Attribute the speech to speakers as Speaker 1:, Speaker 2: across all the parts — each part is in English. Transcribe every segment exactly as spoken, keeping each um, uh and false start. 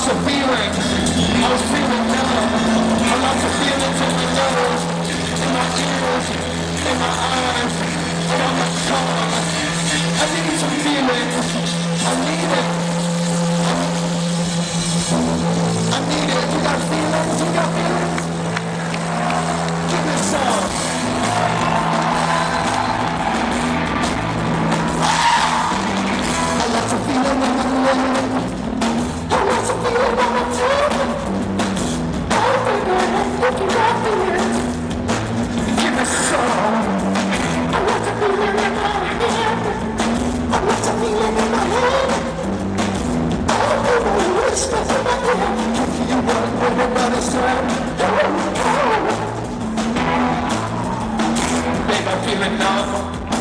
Speaker 1: lots of feelings. I was feeling numb. I lots of feelings in my nose, in my ears, in my eyes, and on my tongue. I need some feelings. I need it. I need it. You got feelings? You got feelings? Give me some. I lots of feeling in my leg. I lots of feeling in my tongue. Oh baby, if you got feelings, give me some. I lots of feeling in my head. I lots of feeling in my head. Oh baby, whisper in my ear. If you want everybody's time. Baby, I'm feeling numb.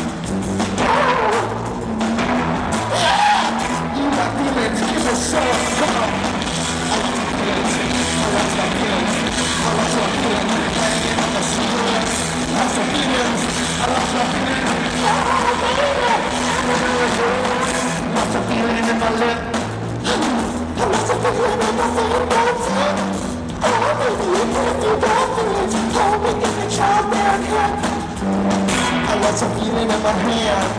Speaker 1: You got feelings, give me some. Come on. I want some feelings. I want some feelings. I want some feelings. Hanging on the cigarettes. I want some feelings. I want some feelings. Oh, baby. Lots of feeling in my lip. Lots of feeling in my fingers. Oh, baby, if you got feelings, hold me in the childbearing cup. I got some feeling in my hand.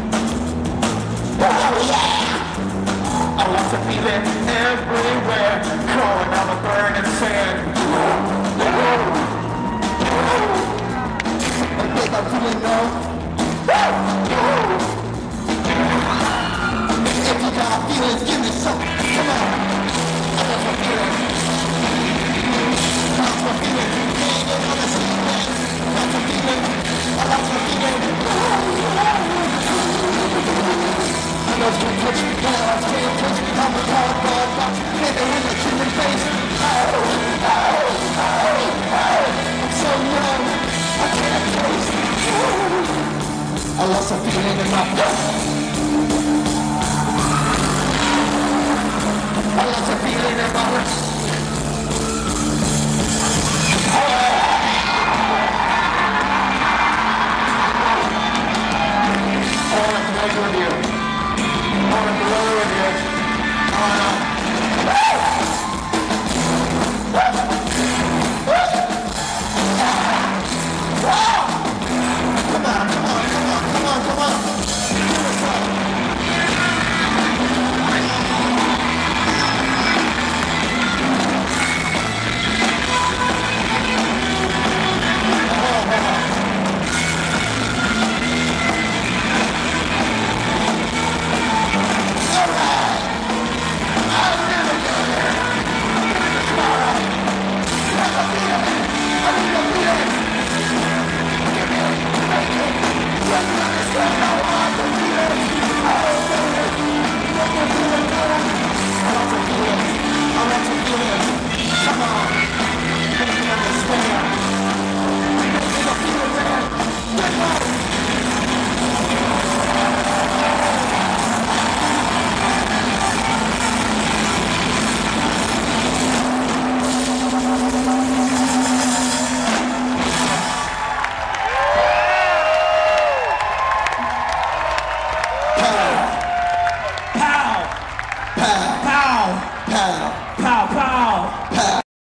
Speaker 1: Oh, yeah. I want to feel it everywhere, crawling on the burning sand. I think I'm feeling numb. If you got feelings, give me some. Come on. I got some feelings. I got some feelings. Hanging on the ceiling. I got some feelings. I got some feelings. I know you touch me, but I can't touch me. I'm a cardboard box, living in a human face. Oh, oh, oh, oh. I'm so numb, I can't taste. I lost a feeling in my breath.